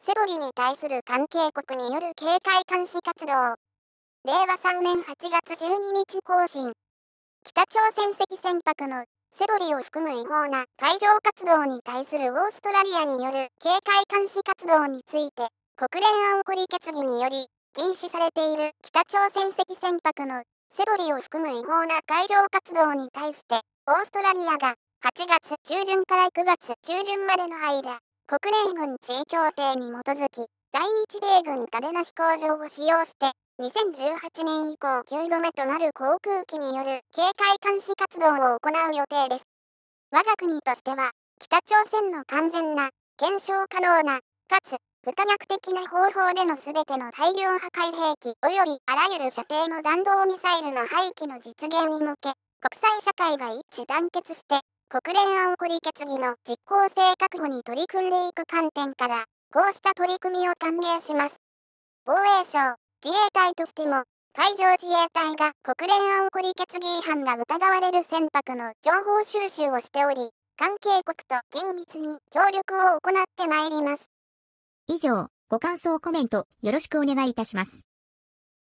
セロリに対する関係国による警戒監視活動。令和3年8月12日更新。北朝鮮籍船舶のセロリを含む違法な海上活動に対するオーストラリアによる警戒監視活動について、国連安保理決議により禁止されている北朝鮮籍船舶のセロリを含む違法な海上活動に対して、オーストラリアが8月中旬から9月中旬までの間、国連軍地位協定に基づき、在日米軍嘉手納飛行場を使用して、2018年以降9度目となる航空機による警戒監視活動を行う予定です。我が国としては、北朝鮮の完全な、検証可能な、かつ、不可逆的な方法でのすべての大量破壊兵器及びあらゆる射程の弾道ミサイルの廃棄の実現に向け、国際社会が一致団結して、国連安保理決議の実効性確保に取り組んでいく観点から、こうした取り組みを歓迎します。防衛省、自衛隊としても、海上自衛隊が国連安保理決議違反が疑われる船舶の情報収集をしており、関係国と緊密に協力を行ってまいります。 以上、ご感想コメントよろしくお願いいたします。